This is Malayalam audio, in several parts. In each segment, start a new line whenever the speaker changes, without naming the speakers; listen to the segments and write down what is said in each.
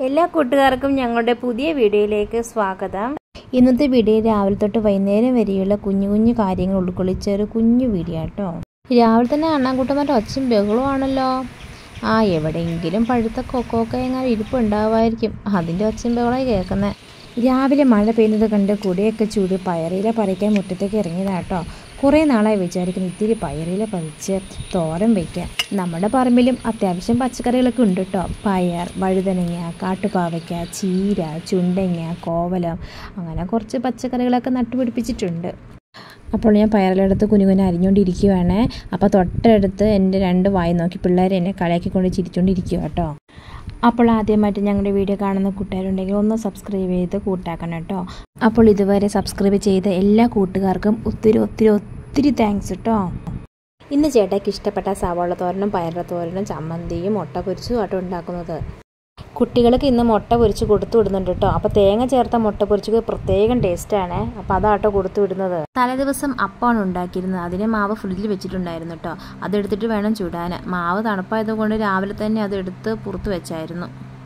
എല്ലാ കൂട്ടുകാർക്കും ഞങ്ങളുടെ പുതിയ വീഡിയോയിലേക്ക് സ്വാഗതം. ഇന്നത്തെ വീഡിയോ രാവിലെ തൊട്ട് വൈകുന്നേരം വരെയുള്ള കുഞ്ഞു കുഞ്ഞു കാര്യങ്ങൾ ഉൾക്കൊള്ളിച്ച ഒരു കുഞ്ഞു വീഡിയോ കേട്ടോ. രാവിലെ തന്നെ അണ്ണാൻകുട്ടന്മാരുടെ ഒച്ചയും ബഹളമാണല്ലോ. എവിടെയെങ്കിലും പഴുത്ത കൊക്കോക്ക എങ്ങനെ ഇരിപ്പുണ്ടാവുമായിരിക്കും, അതിൻ്റെ ഒച്ചയും ബഹളമായി കേൾക്കുന്നത്. രാവിലെ മഴ പെയ്യുന്നത് കണ്ട് കുടിയൊക്കെ ചൂടി പയറിയില പറിക്കാൻ മുറ്റത്തേക്ക് ഇറങ്ങിയതാട്ടോ. കുറേ നാളായി വിചാരിക്കുന്നു ഇത്തിരി പയറിയില പറിച്ച് തോരൻ വയ്ക്കാൻ. നമ്മുടെ പറമ്പിലും അത്യാവശ്യം പച്ചക്കറികളൊക്കെ ഉണ്ട് കേട്ടോ. പയർ, വഴുതനങ്ങ, കാട്ടുപാവയ്ക്ക, ചീര, ചുണ്ടങ്ങ, കോവലം, അങ്ങനെ കുറച്ച് പച്ചക്കറികളൊക്കെ നട്ടുപിടിപ്പിച്ചിട്ടുണ്ട്. അപ്പോൾ ഞാൻ പയറിലെടുത്ത് കുഞ്ഞുകുഞ്ഞ് അരിഞ്ഞുകൊണ്ടിരിക്കുവാണ്. അപ്പോൾ തൊട്ടടുത്ത് എൻ്റെ രണ്ട് വായി നോക്കി പിള്ളേർ എന്നെ കളിയാക്കിക്കൊണ്ട് ചിരിച്ചുകൊണ്ടിരിക്കുക കേട്ടോ. അപ്പോൾ ആദ്യമായിട്ട് ഞങ്ങളുടെ വീഡിയോ കാണുന്ന കൂട്ടുകാരുണ്ടെങ്കിൽ ഒന്ന് സബ്സ്ക്രൈബ് ചെയ്ത് കൂട്ടാക്കണം കേട്ടോ. അപ്പോൾ ഇതുവരെ സബ്സ്ക്രൈബ് ചെയ്ത എല്ലാ കൂട്ടുകാർക്കും ഒത്തിരി ഒത്തിരി ഒത്തിരി താങ്ക്സ് കേട്ടോ. ഇന്ന് ചേട്ടായിക്ക് ഇഷ്ടപ്പെട്ട സവാള തോരനും പയറുടെ തോരനും ചമ്മന്തിയും മുട്ട പൊരിച്ചും ആട്ടോ ഉണ്ടാക്കുന്നത്. കുട്ടികൾക്ക് ഇന്ന് മുട്ട പൊരിച്ച് കൊടുത്തു വിടുന്നുണ്ട് കേട്ടോ. അപ്പോൾ തേങ്ങ ചേർത്ത മുട്ട പൊരിച്ചത് പ്രത്യേകം ടേസ്റ്റാണ്. അപ്പോൾ അതാട്ടോ കൊടുത്തു വിടുന്നത്. തലേദിവസം അപ്പമാണ് ഉണ്ടാക്കിയിരുന്നത്. അതിനെ മാവ് ഫ്രിഡ്ജിൽ വെച്ചിട്ടുണ്ടായിരുന്നു കേട്ടോ. അതെടുത്തിട്ട് വേണം ചുടാൻ. മാവ് തണുപ്പായതുകൊണ്ട് രാവിലെ തന്നെ അതെടുത്ത് പുറത്ത് വെച്ചായിരുന്നു.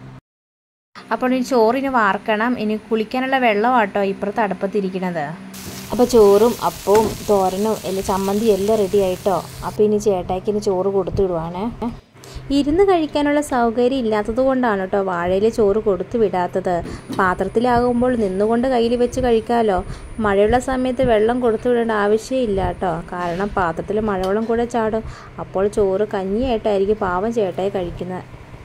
അപ്പോൾ ഇനി ചോറിന് വാർക്കണം. ഇനി കുളിക്കാനുള്ള വെള്ളമാട്ടോ ഇപ്പുറത്ത് അടുപ്പത്തിരിക്കണത്. അപ്പോൾ ചോറും അപ്പവും തോരനും എല്ലാം ചമ്മന്തി എല്ലാം റെഡി ആയിട്ടോ. അപ്പോൾ ഇനി ചേട്ടായിക്ക് ഇനി ചോറ് കൊടുത്തു വിടുവാണ്. ഇരുന്ന് കഴിക്കാനുള്ള സൗകര്യം ഇല്ലാത്തത് കൊണ്ടാണ് കേട്ടോ വാഴയിൽ ചോറ് കൊടുത്തു വിടാത്തത്. പാത്രത്തിലാകുമ്പോൾ നിന്നുകൊണ്ട് കയ്യിൽ വെച്ച് കഴിക്കാമല്ലോ. മഴയുള്ള സമയത്ത് വെള്ളം കൊടുത്തു വിടേണ്ട ആവശ്യമില്ല കേട്ടോ. കാരണം പാത്രത്തിൽ മഴവെള്ളം കൂടെ ചാടും. അപ്പോൾ ചോറ് കഞ്ഞിയായിട്ടായിരിക്കും പാവം ചേട്ടായി കഴിക്കുന്നത്.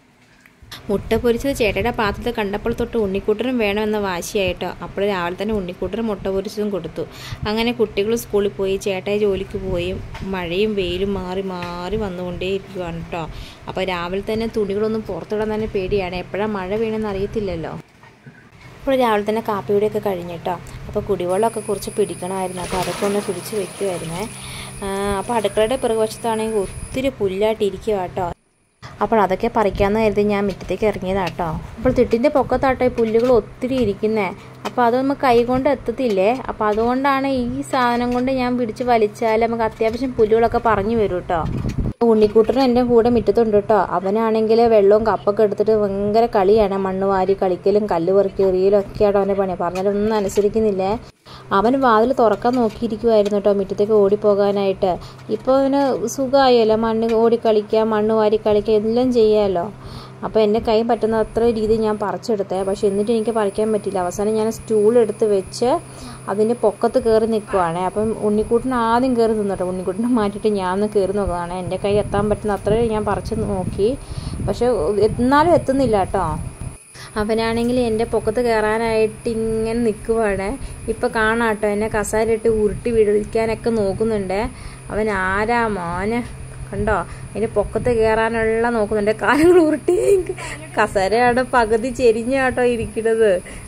മുട്ട പൊരിച്ചത് ചേട്ടയുടെ പാത്രത്തിൽ കണ്ടപ്പോൾ തൊട്ട് ഉണ്ണിക്കൂട്ടനും വേണമെന്ന വാശിയായിട്ടോ. അപ്പോൾ രാവിലെ തന്നെ ഉണ്ണിക്കൂട്ടനും മുട്ട പൊരിച്ചതും കൊടുത്തു. അങ്ങനെ കുട്ടികൾ സ്കൂളിൽ പോയി, ചേട്ടായി ജോലിക്ക് പോയി. മഴയും വെയിലും മാറി മാറി വന്നുകൊണ്ടേ ഇരിക്കുകയാണ് കേട്ടോ. അപ്പോൾ രാവിലെ തന്നെ തുണികളൊന്നും പുറത്തിടാൻ തന്നെ പേടിയാണ്. എപ്പോഴാണ് മഴ വീണെന്ന് അറിയത്തില്ലല്ലോ. അപ്പോൾ രാവിലെ തന്നെ കാപ്പിയുടെയൊക്കെ കഴിഞ്ഞിട്ടോ. അപ്പോൾ കുടിവെള്ളമൊക്കെ കുറച്ച് പിടിക്കണമായിരുന്നു. അപ്പോൾ അതൊക്കെ ഒന്ന് പിടിച്ച് വെക്കുമായിരുന്നേ. അപ്പോൾ അടുക്കളയുടെ പിറകുവശത്താണെങ്കിൽ ഒത്തിരി പുല്ലായിട്ടിരിക്കുക കേട്ടോ. അപ്പോൾ അതൊക്കെ പറിക്കാമെന്ന് കരുതി ഞാൻ മുറ്റത്തേക്ക് ഇറങ്ങിയതാട്ടോ. അപ്പോൾ തിട്ടിൻ്റെ പൊക്കത്താട്ടോ ഈ പുല്ലുകൾ ഒത്തിരി ഇരിക്കുന്നത്. അപ്പോൾ അത് നമുക്ക് കൈ കൊണ്ട് എത്തത്തില്ലേ. അപ്പോൾ അതുകൊണ്ടാണ് ഈ സാധനം കൊണ്ട് ഞാൻ പിടിച്ച് വലിച്ചാൽ നമുക്ക് അത്യാവശ്യം പുല്ലുകളൊക്കെ പറഞ്ഞു വരും കേട്ടോ. ഉണ്ണിക്കൂട്ടനും എൻ്റെ കൂടെ മുറ്റത്തുണ്ട് കേട്ടോ. അവനാണെങ്കിൽ വെള്ളവും കപ്പൊക്കെ എടുത്തിട്ട് ഭയങ്കര കളിയാണ്. മണ്ണ് വാരി കളിക്കലും കല്ല് പെറുക്കി എറിയലും ഒക്കെയാട്ടോ അവൻ്റെ പണി. പറഞ്ഞാലൊന്നും അനുസരിക്കുന്നില്ലേ. അവൻ വാതിൽ തുറക്കാൻ നോക്കിയിരിക്കുമായിരുന്നു കേട്ടോ മുറ്റത്തേക്ക് ഓടിപ്പോകാനായിട്ട്. ഇപ്പോൾ അവന് സുഖമായല്ലോ. മണ്ണ് ഓടി കളിക്കുക, മണ്ണ് വാരി കളിക്കുക, എല്ലാം ചെയ്യാമല്ലോ. അപ്പോൾ എൻ്റെ കൈ പറ്റുന്ന അത്ര രീതി ഞാൻ പറിച്ചെടുത്തേ. പക്ഷെ എന്നിട്ട് എനിക്ക് പറിക്കാൻ പറ്റില്ല. അവസാനം ഞാൻ സ്റ്റൂൾ എടുത്ത് വെച്ച് അതിൻ്റെ പൊക്കത്ത് കയറി നിൽക്കുവാണ്. അപ്പം ഉണ്ണിക്കൂട്ടിന് ആദ്യം കയറി നിന്നോട്ടോ. ഉണ്ണിക്കൂട്ടിനെ മാറ്റിയിട്ട് ഞാൻ ഒന്ന് കയറി നോക്കുകയാണ്. എൻ്റെ കൈ എത്താൻ പറ്റുന്ന അത്രയും ഞാൻ പറിച്ച് നോക്കി. പക്ഷെ എന്നാലും എത്തുന്നില്ല കേട്ടോ. അവനാണെങ്കിൽ എൻ്റെ പൊക്കത്ത് കയറാനായിട്ട് ഇങ്ങനെ നിൽക്കുവാണ്. ഇപ്പോൾ കാണാം കേട്ടോ, എന്നെ കസാരയിട്ട് ഉരുട്ടി വിടിക്കാനൊക്കെ നോക്കുന്നുണ്ട്. അവൻ ആരാ മോനെ കണ്ടോ, അതിൻ്റെ പൊക്കത്ത് കയറാനുള്ള നോക്കുന്നുണ്ട്. കാലുകൾ ഉരുട്ടി കസരയാണ് പകുതി ചെരിഞ്ഞാട്ടോ ഇരിക്കുന്നത്.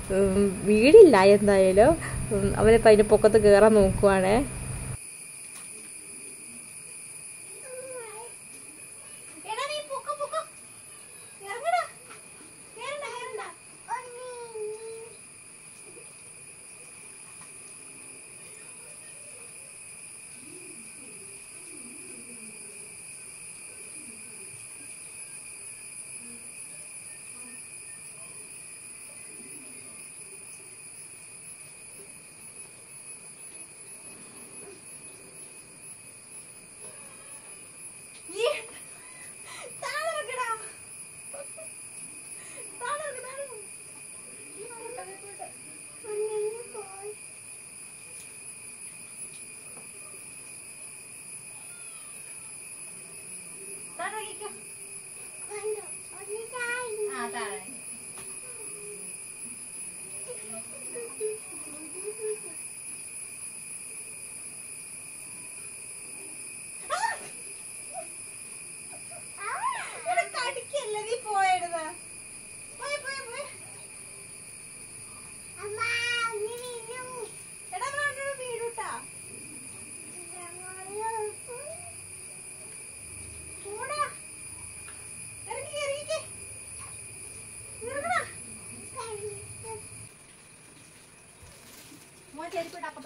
വീടില്ല എന്തായാലും. അവനിപ്പോൾ അതിൻ്റെ പൊക്കത്ത് കയറാൻ നോക്കുവാണ്.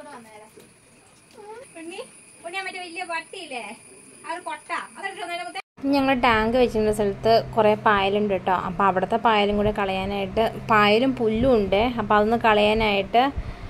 ഉണ്ണി ഉണ്ണി മറ്റേ വലിയ വട്ടിയില്ലേ, ആ ഒരു കൊട്ട അതെടുത്ത്
ഞങ്ങൾ ടാങ്ക് വെച്ചിരുന്ന സ്ഥലത്ത് കുറേ പായലുണ്ട് കേട്ടോ. അപ്പോൾ അവിടുത്തെ പായലും കൂടെ കളയാനായിട്ട്, പായലും പുല്ലും ഉണ്ട്, അപ്പോൾ അതൊന്ന് കളയാനായിട്ട്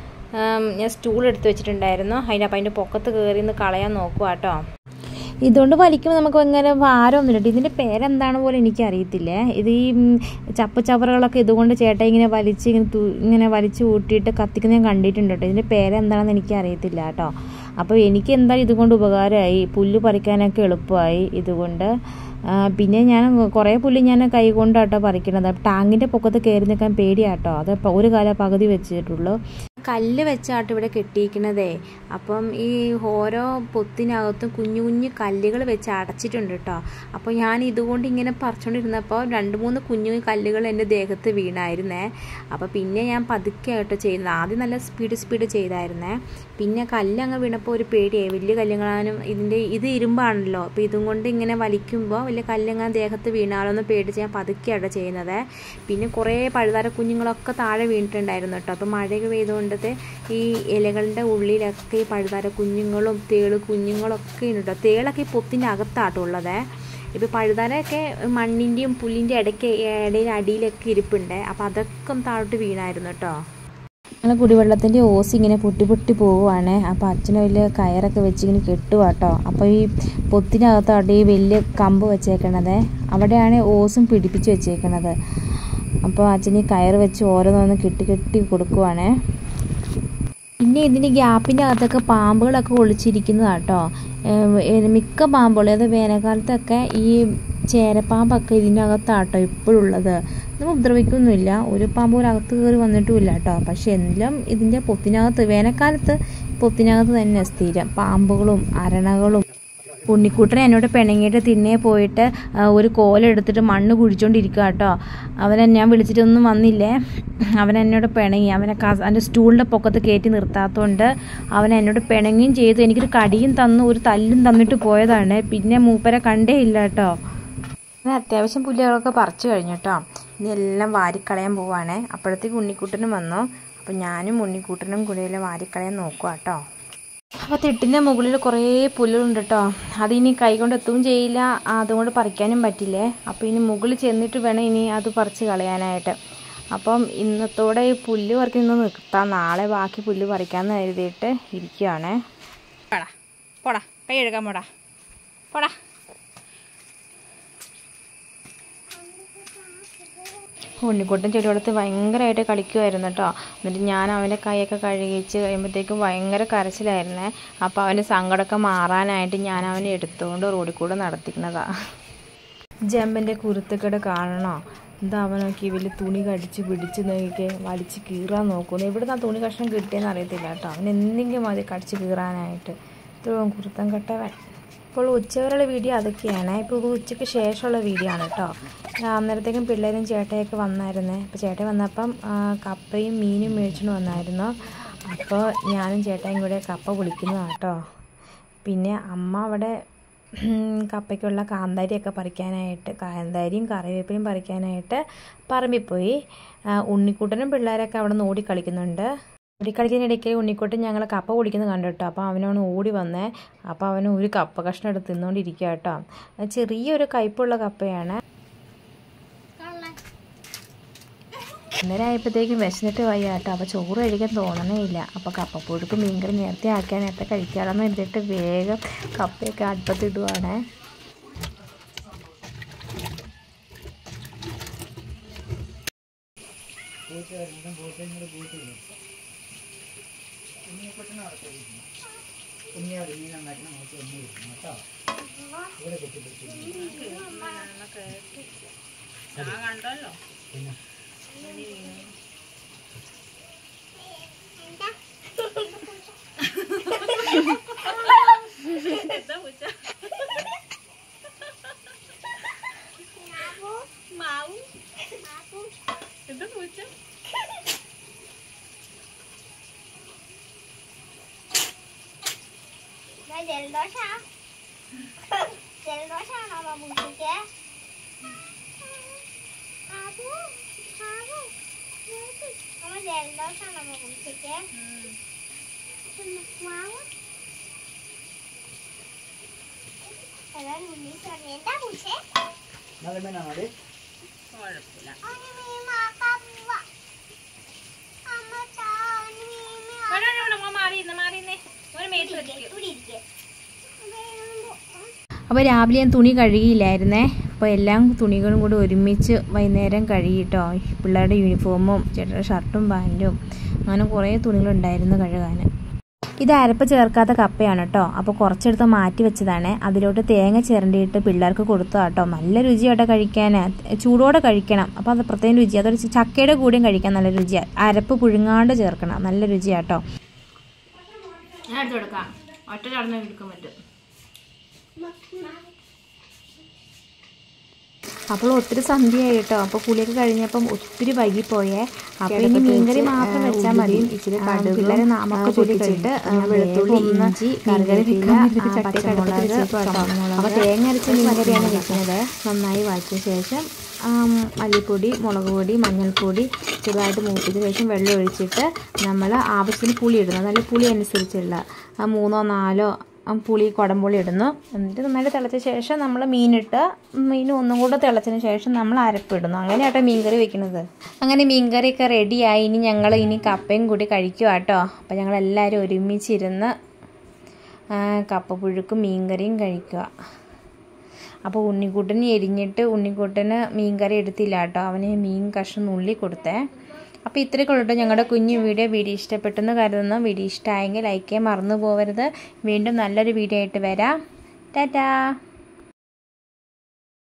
ഞാൻ സ്റ്റൂൾ എടുത്ത് വെച്ചിട്ടുണ്ടായിരുന്നു. അതിൻ്റെ പൊക്കത്ത് കയറി ഒന്ന് കളയാൻ നോക്കുക കേട്ടോ. ഇതുകൊണ്ട് വലിക്കുമ്പോൾ നമുക്ക് ഇങ്ങനെ ഭാരമൊന്നുമില്ല. ഇതിൻ്റെ പേരെന്താണ് പോലും എനിക്കറിയത്തില്ലേ. ഇത് ഈ ചപ്പുചവറുകളൊക്കെ ഇതുകൊണ്ട് ചേട്ടാ ഇങ്ങനെ വലിച്ച് കൂട്ടിയിട്ട് കത്തിക്കുന്ന ഞാൻ കണ്ടിട്ടുണ്ട് കേട്ടോ. ഇതിൻ്റെ പേരെന്താണെന്ന് എനിക്കറിയത്തില്ല കേട്ടോ. അപ്പോൾ എനിക്ക് എന്തായാലും ഇതുകൊണ്ട് ഉപകാരമായി, പുല്ല് പറിക്കാനൊക്കെ എളുപ്പമായി ഇതുകൊണ്ട്. പിന്നെ ഞാൻ കുറേ പുല്ല് ഞാൻ കൈ കൊണ്ടാട്ടോ പറിക്കണത്. ടാങ്കിൻ്റെ പൊക്കത്ത് കയറി നിൽക്കാൻ പേടിയാട്ടോ. അത് ഒരു കാലം പകുതി വെച്ചിട്ടുള്ളൂ. കല്ല് വെച്ചാട്ടോ ഇവിടെ കെട്ടിയിരിക്കണതേ. അപ്പം ഈ ഓരോ പൊത്തിനകത്തും കുഞ്ഞു കുഞ്ഞു കല്ലുകൾ വെച്ച് അടച്ചിട്ടുണ്ട് കേട്ടോ. അപ്പോൾ ഞാൻ ഇതുകൊണ്ട് ഇങ്ങനെ പറിച്ചുകൊണ്ടിരുന്നപ്പോൾ 2-3 കുഞ്ഞു കല്ലുകൾ എൻ്റെ ദേഹത്ത് വീണായിരുന്നേ. അപ്പോൾ പിന്നെ ഞാൻ പതുക്കെ ആട്ടോ ചെയ്യുന്നത്. ആദ്യം നല്ല സ്പീഡ് ചെയ്തായിരുന്നേ. പിന്നെ കല്ലങ്ങ് വീണപ്പോൾ ഒരു പേടിയായി, വലിയ കല്ലുകളാനും ഇത് ഇരുമ്പാണല്ലോ. അപ്പോൾ ഇതും കൊണ്ട് ഇങ്ങനെ വലിക്കുമ്പോൾ വലിയ കല്ലങ്ങ് ദേഹത്ത് വീണാലോ എന്ന് പേടിച്ച് ഞാൻ പതുക്കെയാട്ടോ ചെയ്യുന്നത്. പിന്നെ കുറേ പഴുതാര കുഞ്ഞുങ്ങളൊക്കെ താഴെ വീണിട്ടുണ്ടായിരുന്നു കേട്ടോ. അപ്പോൾ മഴയൊക്കെ പെയ്തുകൊണ്ട് ഈ ഇലകളുടെ ഉള്ളിലൊക്കെ ഈ പഴുതാര കുഞ്ഞുങ്ങളും തേള് കുഞ്ഞുങ്ങളൊക്കെ ഉണ്ട് കേട്ടോ. തേളൊക്കെ ഈ പൊത്തിൻ്റെ അകത്താട്ടോ ഉള്ളത്. ഇപ്പോൾ പഴുതാരൊക്കെ മണ്ണിൻ്റെയും പുല്ലിൻ്റെ ഇടയിൽ അടിയിലൊക്കെ ഇരിപ്പുണ്ട്. അപ്പോൾ അതൊക്കെ ഒന്ന് താഴോട്ട് വീണായിരുന്നു കേട്ടോ. ഞങ്ങൾ കുടിവെള്ളത്തിൻ്റെ ഓസ് ഇങ്ങനെ പൊട്ടി പോവുകയാണ്. അപ്പോൾ അച്ഛനെ വലിയ കയറൊക്കെ വെച്ച് ഇങ്ങനെ കെട്ടുക കേട്ടോ. അപ്പോൾ ഈ പൊത്തിനകത്തോട്ട് ഈ വലിയ കമ്പ് വെച്ചേക്കണത്, അവിടെയാണ് ഓസും പിടിപ്പിച്ച് വെച്ചേക്കണത്. അപ്പോൾ അച്ഛന് ഈ കയറ് വെച്ച് ഓരോന്നോന്ന് കെട്ടി കൊടുക്കുവാണ്. പിന്നെ ഇതിൻ്റെ ഗ്യാപ്പിൻ്റെ അകത്തൊക്കെ പാമ്പുകളൊക്കെ ഒളിച്ചിരിക്കുന്നതാണ് കേട്ടോ. മിക്ക പാമ്പുകളും, അത് വേനൽക്കാലത്തൊക്കെ ഈ ചേരപ്പാമ്പൊക്കെ ഇതിൻ്റെ അകത്താട്ടോ ഇപ്പോഴുള്ളത്. ഇതൊന്നും ഉപദ്രവിക്കൊന്നുമില്ല, ഒരു പാമ്പ് അകത്ത് കയറി വന്നിട്ടുമില്ല കേട്ടോ. പക്ഷെ എല്ലാം ഇതിൻ്റെ പൊത്തിനകത്ത്, വേനൽക്കാലത്ത് പൊത്തിനകത്ത് തന്നെ സ്ഥിരം പാമ്പുകളും അരണകളും. ഉണ്ണിക്കുട്ടനെ എന്നോട് പിണങ്ങിയിട്ട് തിന്നേ പോയിട്ട് ഒരു കോലെടുത്തിട്ട് മണ്ണ് കുഴിച്ചുകൊണ്ടിരിക്കുക കേട്ടോ. ഞാൻ വിളിച്ചിട്ടൊന്നും വന്നില്ലേ. അവൻ എന്നോട് പിണങ്ങി. അവൻ്റെ സ്റ്റൂളിൻ്റെ പൊക്കത്ത് കയറ്റി നിർത്താത്തതുകൊണ്ട് അവൻ എന്നോട് പിണങ്ങുകയും ചെയ്തു. എനിക്കൊരു കടിയും തന്നു, ഒരു തല്ലും തന്നിട്ട് പോയതാണ്. പിന്നെ മൂപ്പരെ കണ്ടേ ഇല്ല കേട്ടോ. ഞാൻ അത്യാവശ്യം പുല്ലുകളൊക്കെ പറിച്ചു കഴിഞ്ഞു കേട്ടോ. ഇനി എല്ലാം വാരിക്കളയാൻ പോവാണ്. അപ്പോഴത്തേക്ക് ഉണ്ണിക്കുട്ടനും വന്നു. അപ്പോൾ ഞാനും ഉണ്ണിക്കുട്ടനും കൂടെ എല്ലാം വാരിക്കളയാൻ നോക്കുക കേട്ടോ. അപ്പോൾ തിട്ടിൻ്റെ മുകളിൽ കുറേ പുല്ലുണ്ട് കേട്ടോ. അതിനി കൈകൊണ്ട് എത്തുകയും ചെയ്യില്ല, അതുകൊണ്ട് പറിക്കാനും പറ്റില്ലേ. അപ്പോൾ ഇനി മുകളിൽ ചെന്നിട്ട് വേണം ഇനി അത് പറിച്ച് കളയാനായിട്ട്. അപ്പം ഇന്നത്തോടെ ഈ പുല്ല് പറിക്കുന്നത് നിർത്താം, നാളെ ബാക്കി പുല്ല് പറിക്കാമെന്ന് കരുതിയിട്ട് ഇരിക്കുകയാണ്. പോടാ കൈ എടുക്കാൻ പോടാ. ഉണ്ണിക്കുട്ടൻ ചെടിയോടത്ത് ഭയങ്കരമായിട്ട് കളിക്കുമായിരുന്നു കേട്ടോ. എന്നിട്ട് ഞാൻ അവൻ്റെ കൈയൊക്കെ കഴുകിച്ച് കഴിയുമ്പോഴത്തേക്കും ഭയങ്കര കരച്ചിലായിരുന്നേ. അപ്പോൾ അവൻ്റെ സങ്കടമൊക്കെ മാറാനായിട്ട് ഞാൻ അവനെ എടുത്തുകൊണ്ട് റോഡിൽ കൂടെ നടത്തിക്കുന്നതാണ്. ജമ്പൻ്റെ കുരുത്തക്കേട് കാണണോ? എന്താ അവനൊക്കെ വലിയ തുണി കടിച്ച് പിടിച്ച് നോക്കിയൊക്കെ വലിച്ച് കീറാൻ നോക്കുന്നു. എവിടുന്ന് ആ തുണി കഷ്ണം കിട്ടിയെന്ന് അറിയത്തില്ല കേട്ടോ. അവൻ എന്തെങ്കിലും മതി കടിച്ച് കീറാനായിട്ട്. ഇത്രയും കുരുത്തം കെട്ടവൻ. ഇപ്പോൾ ഉച്ചവരെയുള്ള വീഡിയോ അതൊക്കെയാണ്. ഇപ്പോൾ ഇത് ഉച്ചയ്ക്ക് ശേഷമുള്ള വീഡിയോ ആണ് കേട്ടോ. അന്നേരത്തേക്കും പിള്ളേരും ചേട്ടയൊക്കെ വന്നായിരുന്നേ. അപ്പോൾ ചേട്ടൻ വന്നപ്പം കപ്പയും മീനും മേടിച്ചുകൊണ്ട് വന്നായിരുന്നു. അപ്പോൾ ഞാനും ചേട്ടയും കൂടെ കപ്പ പൊളിക്കുന്നതാണ് കേട്ടോ. പിന്നെ അമ്മ അവിടെ കപ്പയ്ക്കുള്ള കാന്താരിയൊക്കെ പറിക്കാനായിട്ട്, കാന്താരിയും കറിവേപ്പിലയും പറിക്കാനായിട്ട് പറമ്പിൽ പോയി. ഉണ്ണിക്കുട്ടനും പിള്ളേരൊക്കെ അവിടെ നിന്ന് ഓടിക്കളിക്കുന്നുണ്ട്. ഓടിക്കളിക്കുന്നതിനിടയ്ക്ക് ഉണ്ണിക്കുട്ടൻ ഞങ്ങൾ കപ്പ പൊടിക്കുന്നത് കണ്ടു കേട്ടോ. അപ്പോൾ അവനവന് ഓടി വന്നേ. അപ്പോൾ അവന് ഒരു കപ്പ കഷ്ണം എടുത്ത് തിന്നുകൊണ്ടിരിക്കുക കേട്ടോ. ചെറിയൊരു കയ്പുള്ള കപ്പയാണ്. അന്നേരം ആയപ്പോഴത്തേക്കും വിശന്നിട്ട് വയ്യ കേട്ടോ. അപ്പോൾ ചോറ് കഴിക്കാൻ തോന്നണേ ഇല്ല. അപ്പോൾ കപ്പപ്പുഴുക്ക് മീൻകറി നേരത്തെ ആക്കിയാൽ നേരത്തെ കഴിക്കാമെന്ന് കരുതിയിട്ട് വേഗം കപ്പയൊക്കെ അടുപ്പത്തിടുവാണ്. കണ്ടല്ലോ
ജലദോഷാണോ പൂച്ചയ്ക്ക്? ജലദോഷാണോ പൂച്ചയ്ക്ക്?
അപ്പോൾ രാവിലെ ഞാൻ തുണി കഴുകിയില്ലായിരുന്നേ. അപ്പോൾ എല്ലാം തുണികളും കൂടി ഒരുമിച്ച് വൈകുന്നേരം കഴുകിട്ടോ. പിള്ളേരുടെ യൂണിഫോമും ചേട്ടൻ്റെ ഷർട്ടും പാൻറ്റും അങ്ങനെ കുറേ തുണികളുണ്ടായിരുന്നു കഴുകാൻ. ഇത് അരപ്പ് ചേർക്കാത്ത കപ്പയാണ് കേട്ടോ. അപ്പോൾ കുറച്ചെടുത്ത് മാറ്റി വെച്ചതാണ്. അതിലോട്ട് തേങ്ങ ചിരണ്ടിയിട്ട് പിള്ളേർക്ക് കൊടുത്തതാട്ടോ. നല്ല രുചിയാട്ടോ കഴിക്കാൻ, ചൂടോടെ കഴിക്കണം. അപ്പോൾ അത് പ്രത്യേകം രുചി. അതൊരു ചക്കയുടെ കൂടെയും കഴിക്കാൻ നല്ല രുചിയാണ്. അരപ്പ് പുഴുങ്ങാണ്ട് ചേർക്കണം, നല്ല രുചിയാട്ടോ. ഞാൻ എടുത്ത് കൊടുക്കാം, ഒറ്റ ചടന്ന് എടുക്കാൻ പറ്റും. അപ്പോൾ ഒത്തിരി സന്ധ്യയായി കേട്ടോ. അപ്പോൾ കുളിയൊക്കെ കഴിഞ്ഞപ്പം ഒത്തിരി വൈകിപ്പോയേ. അപ്പോൾ ഇനി മീൻകറി മാത്രം വെച്ചാൽ മതി. ഇച്ചിരി പിള്ളേരെ നാമൊക്കെ ചൊല്ലിച്ചിട്ട് വെളുത്തുള്ളി, ഇഞ്ചി, കറിവേപ്പില, പച്ചമുളക്, അപ്പോൾ തേങ്ങ അരച്ച മീൻകറിയാണ് വെക്കുന്നത്. നന്നായി വഴറ്റിയ ശേഷം മല്ലിപ്പൊടി, മുളക് പൊടി, മഞ്ഞൾപ്പൊടി ചെറുതായിട്ട് മൂപ്പിച്ച ശേഷം വെള്ളം ഒഴിച്ചിട്ട് നമ്മൾ ആവശ്യത്തിന് പുളി ഇടുന്നു. നല്ല പുളി അനുസരിച്ചുള്ള 3 or 4 പുളി കുടംപുളി ഇടുന്നു. എന്നിട്ട് നന്നായിട്ട് തിളച്ച ശേഷം നമ്മൾ മീനിട്ട് മീൻ ഒന്നും കൂടെ തിളച്ചതിന് ശേഷം നമ്മൾ അരപ്പിടുന്നു. അങ്ങനെയാട്ടോ മീൻകറി വെക്കുന്നത്. അങ്ങനെ മീൻകറിയൊക്കെ റെഡിയായി. ഇനി ഞങ്ങൾ കപ്പയും കൂടി കഴിക്കുക കേട്ടോ. അപ്പോൾ ഞങ്ങളെല്ലാവരും ഒരുമിച്ചിരുന്ന് കപ്പ പുഴുക്കും മീൻകറിയും കഴിക്കുക. അപ്പോൾ ഉണ്ണിക്കുട്ടന് എരിഞ്ഞിട്ട് ഉണ്ണിക്കുട്ടന് മീൻകറി എടുത്തില്ല കേട്ടോ. അവന് മീൻ കഷ്ണം നുള്ളി കൊടുത്തേ. അപ്പോൾ ഇത്രയൊക്കെ ഉള്ളൂ ഞങ്ങളുടെ കുഞ്ഞു വീഡിയോ ഇഷ്ടപ്പെട്ടെന്ന് കരുതുന്നു. വീഡിയോ ഇഷ്ടമായെങ്കിൽ ലൈക്ക് ചെയ്യാൻ മറന്നു പോകരുത്. വീണ്ടും നല്ലൊരു വീഡിയോ ആയിട്ട് വരാം. ടാറ്റാ.